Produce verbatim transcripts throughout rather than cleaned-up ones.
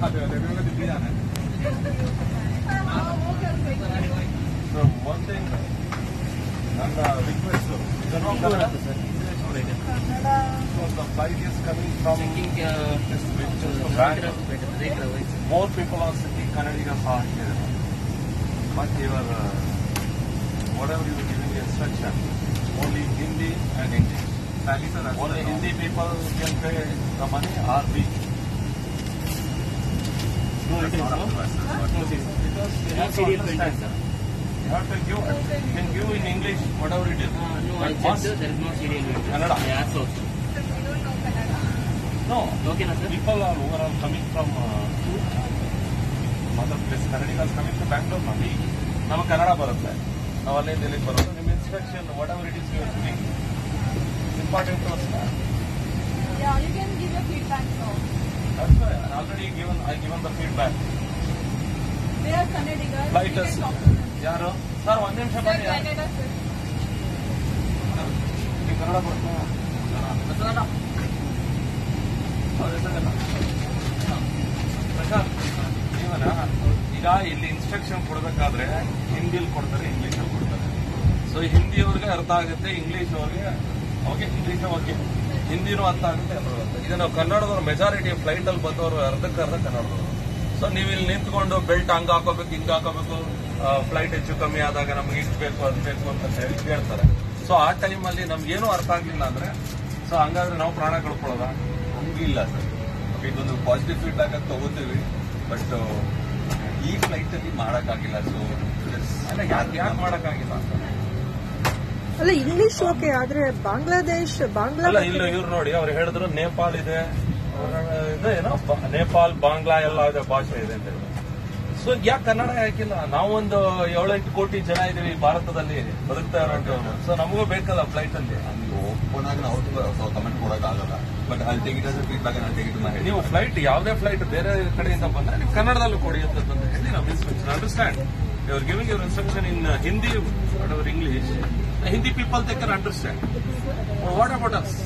ಅದೇ ಅದೇ ಬಿಟ್ಟಿದ್ದಾನೆ. So one thing, ನನ್ನ ರಿಕ್ವೆಸ್ಟ್ ಇದನ್ನು Kannada sir. So the flight is coming from more people are sitting Kannadigas are here. But your uh, whatever you are giving the instruction, only Hindi and English. Only Hindi people can pay the money or we. No, it is not. Because they have to understand. You have to give, you can give in English whatever it is. Uh, no, I checked, there is no serial in Kannada. I asked also. No. Okay, na sir? People are overall coming from uh, other places. Kannadigas coming to Bangalore. Nami ನಮಗೆ ಕನ್ನಡ ಬರುತ್ತೆ. ನಾವು ಅಲ್ಲಿಂದ ಇಲ್ಲಿಗೆ ಬರೋದು. ನಿಮ್ಮ instruction whatever it is you are giving. Important to us. Yeah, you can give a feedback now. That's why I already given I given the feedback. They are Kannadigas. Flight us. ಯಾರು sir ಒಂದ್ ನಿಮಿಷ ಬನ್ನಿ. ನೀವು ಕನ್ನಡ ಬರ್ತಾ ಪ್ರಶಾಂತ್ ನೀವನ ಈಗ ಇಲ್ಲಿ instruction ಕೊಡಬೇಕಾದ್ರೆ ಹಿಂದಿಲಿ ಕೊಡ್ತಾರೆ, ಇಂಗ್ಲಿಷ್ ಅಲ್ಲಿ ಕೊಡ್ತಾರೆ. ಸೊ ಹಿಂದಿಯವ್ರಿಗೆ ಅರ್ಥ ಆಗುತ್ತೆ, ಇಂಗ್ಲಿಷ್ ಅವ್ರಿಗೆ ಓಕೆ ಇಂಗ್ಲಿಷ್ ಓಕೆ, ಹಿಂದಿನೂ ಅರ್ಥ ಆಗುತ್ತೆ, ಎಲ್ಲರೂ ಅರ್ಥ. ಈಗ ನಾವು ಕನ್ನಡದವ್ರು ಮೆಜಾರಿಟಿ ಫ್ಲೈಟ್ ಅಲ್ಲಿ ಬಂದವರು ಅರ್ಧಕ್ಕೆ ಅರ್ಧ ಕನ್ನಡದವರು. ಸೊ ನೀವು ಇಲ್ಲಿ ನಿಂತ್ಕೊಂಡು ಬೆಲ್ಟ್ ಹಂಗ್ ಹಾಕೋಬೇಕು, ಹಿಂಗ್ ಹಾಕೋಬೇಕು, ಫ್ಲೈಟ್ ಹೆಚ್ಚು ಕಮ್ಮಿ ಆದಾಗ ನಮ್ಗೆ ಇಷ್ಟು ಬೇಕು ಅದು ಬೇಕು ಅಂತ ಹೇಳಿ ಹೇಳ್ತಾರೆ. ಸೊ ಆ ಟೈಮಲ್ಲಿ ನಮ್ಗೇನು ಅರ್ಥ ಆಗ್ಲಿಲ್ಲ ಅಂದ್ರೆ ಸೊ ಹಂಗಾದ್ರೆ ನಾವು ಪ್ರಾಣ ಕಳ್ಕೊಳ್ಳೋದ? ಹಂಗಿಲ್ಲ ಸರ್. ಇದೊಂದು ಪಾಸಿಟಿವ್ ಫೀಡ್ಬ್ಯಾಕ್ ಅಂತ ತಗೋತೀವಿ, ಬಟ್ ಈ ಫ್ಲೈಟ್ ಅಲ್ಲಿ ಮಾಡಕ್ಕಾಗಿಲ್ಲ. ಸೊ ಅಲ್ಲ ಯಾಕೆ ಯಾಕೆ ಮಾಡಕ್ಕಾಗಿಲ್ಲ ಅಂತ ಅಲ್ಲ, ಇಂಗ್ಲಿಷ್ ಓಕೆ, ಆದ್ರೆ ಬಾಂಗ್ಲಾದೇಶ್ ಬಾಂಗ್ಲಾ ಅಲ್ಲ ಇಲ್ಲ ಇವ್ರು ನೋಡಿ ಅವ್ರು ಹೇಳಿದ್ರು ನೇಪಾಲ್ ಇದೆ, ಇದೆ ಏನೋ ನೇಪಾಲ್ ಬಾಂಗ್ಲಾ ಎಲ್ಲ ಇದೆ ಭಾಷೆ ಇದೆ ಅಂತ ಹೇಳಿದ್ರು. ಸೊ ಯಾಕೆ ಕನ್ನಡ ಯಾಕಿಲ್ಲ? ನಾವೊಂದು ಏಳೆಂಟು ಕೋಟಿ ಜನ ಇದೀವಿ ಭಾರತದಲ್ಲಿ ಬದುಕ್ತಾ ಇರೋಂಥವ್ರು. ಸೊ ನಮಗೂ ಬೇಕಲ್ಲ ಫ್ಲೈಟ್ ಅಲ್ಲಿ. ಓಪನ್ ಆಗಿ ನಾವು ಕಮೆಂಟ್ ಕೊಡೋಕ್ಕಾಗಲ್ಲ, ಬಟ್ ಅಲ್ಲಿ ತೆಗಿಟ್ ಫೀಡ್ಬ್ಯಾಕ್ ತೆಗಿಟ್ ಮಾಡಿ. ನೀವು ಫ್ಲೈಟ್ ಯಾವುದೇ ಫ್ಲೈಟ್ ಬೇರೆ ಕಡೆಯಿಂದ ಬಂದ್ರೆ ನೀವು ಕನ್ನಡದಲ್ಲೂ ಕೊಡಿ ಅಂತ ಹೇಳಿ ನಾವು instruction understand. You are giving your instruction in Hindi or English. Hindi people they can understand. But what about us?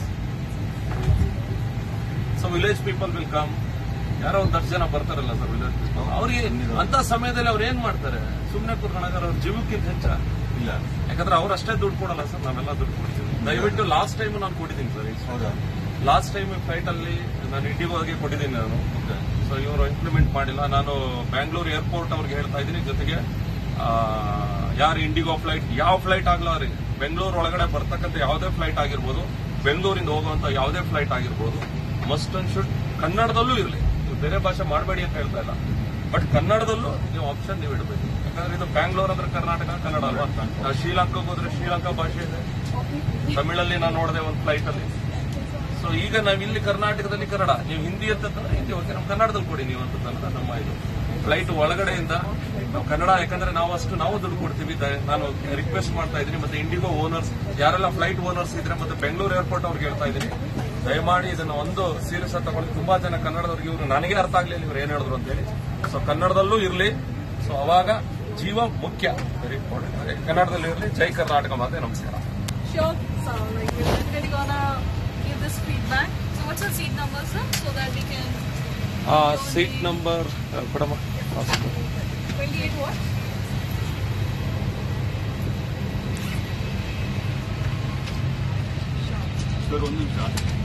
Some village people will come. ಯಾರೋ ಒಂದು ದರ್ಶನ ಬರ್ತಾರಲ್ಲ ಸರ್ ವಿಲೇಜ್ ಪೀಪಲ್, ಅವ್ರಿಗೆ ಅಂತ ಸಮಯದಲ್ಲಿ ಅವ್ರು ಏನ್ ಮಾಡ್ತಾರೆ? ಸುಮ್ಮನೆ ಕೂತ್ಕೊಂಡಾಗ ಅವ್ರ ಜೀವಕ್ಕಿಂತ ಹೆಚ್ಚ ಇಲ್ಲ, ಯಾಕಂದ್ರೆ ಅವ್ರು ಅಷ್ಟೇ ದುಡ್ಡು ಕೊಡಲ್ಲ ಸರ್, ನಾವೆಲ್ಲ ದುಡ್ಡು ಕೊಡ್ತೀವಿ. ದಯವಿಟ್ಟು ಲಾಸ್ಟ್ ಟೈಮ್ ನಾನು ಕೊಟ್ಟಿದ್ದೀನಿ ಸರ್. ಹೌದಾ? ಲಾಸ್ಟ್ ಟೈಮ್ ಫ್ಲೈಟ್ ಅಲ್ಲಿ ನಾನು ಇಂಡಿಗೋಗೆ ಕೊಟ್ಟಿದ್ದೀನಿ ನಾನು. ಸೊ ಇವರು ಇಂಪ್ಲಿಮೆಂಟ್ ಮಾಡಿಲ್ಲ. ನಾನು ಬ್ಯಾಂಗ್ಳೂರ್ ಏರ್ಪೋರ್ಟ್ ಅವ್ರಿಗೆ ಹೇಳ್ತಾ ಇದ್ದೀನಿ, ಜೊತೆಗೆ ಯಾರು ಇಂಡಿಗೋ ಫ್ಲೈಟ್ ಯಾವ ಫ್ಲೈಟ್ ಆಗ್ಲ ರೀ, ಬೆಂಗಳೂರು ಒಳಗಡೆ ಬರ್ತಕ್ಕಂಥ ಯಾವುದೇ ಫ್ಲೈಟ್ ಆಗಿರ್ಬೋದು, ಬೆಂಗಳೂರಿಂದ ಹೋಗುವಂತ ಯಾವುದೇ ಫ್ಲೈಟ್ ಆಗಿರ್ಬೋದು, ಮಸ್ಟ್ ಅಂಡ್ ಶುಡ್ ಕನ್ನಡದಲ್ಲೂ ಇರಲಿ. ನೀವು ಬೇರೆ ಭಾಷೆ ಮಾಡಬೇಡಿ ಅಂತ ಹೇಳ್ತಾ ಇಲ್ಲ, ಬಟ್ ಕನ್ನಡದಲ್ಲೂ ನೀವು ಆಪ್ಷನ್ ನೀವು ಇಡಬೇಕು. ಯಾಕಂದ್ರೆ ಇದು ಬ್ಯಾಂಗ್ಳೂರ್ ಅಂದ್ರೆ ಕರ್ನಾಟಕ, ಕನ್ನಡ ಅಲ್ವಾ? ನಾವು ಶ್ರೀಲಂಕಾಗೆ ಹೋದ್ರೆ ಶ್ರೀಲಂಕಾ ಭಾಷೆ ಇದೆ, ತಮಿಳಲ್ಲಿ ನಾನು ನೋಡಿದೆ ಒಂದು ಫ್ಲೈಟ್ ಅಲ್ಲಿ. ಸೊ ಈಗ ನಾವ್ ಇಲ್ಲಿ ಕರ್ನಾಟಕದಲ್ಲಿ ಕನ್ನಡ, ನೀವು ಹಿಂದಿ ಅಂತಂದ್ರೆ ಹಿಂದಿ ಓಕೆ, ನಮ್ಮ ಕನ್ನಡದಲ್ಲಿ ಕೊಡಿ ನೀವು ಅಂತ ನಮ್ಮ ಇದು ಫ್ಲೈಟ್ ಒಳಗಡೆಯಿಂದ ನಾವು ಕನ್ನಡ, ಯಾಕಂದ್ರೆ ನಾವು ಅಷ್ಟು ನಾವು ದುಡ್ಡು ಕೊಡ್ತೀವಿ. ನಾನು ರಿಕ್ವೆಸ್ಟ್ ಮಾಡ್ತಾ ಇದ್ದೀನಿ, ಮತ್ತೆ ಇಂಡಿಗೋ ಓನರ್ಸ್ ಯಾರೆಲ್ಲ ಫ್ಲೈಟ್ ಓನರ್ಸ್ ಇದ್ರೆ, ಮತ್ತೆ ಬೆಂಗಳೂರು ಏರ್ಪೋರ್ಟ್ ಅವ್ರಿಗೆ ಹೇಳ್ತಾ ಇದ್ದೀನಿ, ದಯಮಾಡಿ ಇದನ್ನ ಒಂದು ಸೀರಿಯಸ್ ಆಗಿ ತಗೊಳ್ಳಿ. ತುಂಬಾ ಜನ ಕನ್ನಡದವ್ರಿಗೆ ಇವರು ನನಗೆ ಅರ್ಥ ಆಗ್ಲಿಲ್ಲ ಇವ್ರು ಏನ್ ಹೇಳಿದ್ರು ಅಂತ ಹೇಳಿ. ಸೊ ಕನ್ನಡದಲ್ಲೂ ಇರಲಿ, ಸೊ ಅವಾಗ ಜೀವ ಮುಖ್ಯ, ವೆರಿ ಇಂಪಾರ್ಟೆಂಟ್. ಕನ್ನಡದಲ್ಲಿ ಇರಲಿ. ಜೈ ಕರ್ನಾಟಕ ಮಾತೆ, ನಮಸ್ಕಾರ. Sure, so like we're definitely gonna give this feedback. So what's your seat number, sir, so that we can? Uh, seat number, uh, Padama. twenty-eight what? Sir ಒಂದು ನಿಮಿಷ.